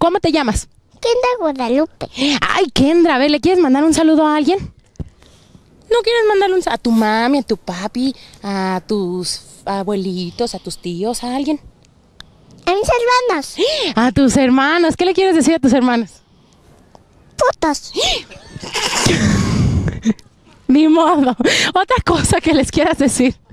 ¿Cómo te llamas? Kendra Guadalupe. Ay, Kendra, a ver, ¿le quieres mandar un saludo a alguien? ¿No quieres mandarle un saludo a tu mami, a tu papi, a tus abuelitos, a tus tíos, a alguien? A mis hermanos. A tus hermanos. ¿Qué le quieres decir a tus hermanos? Putos. Ni modo. Otra cosa que les quieras decir.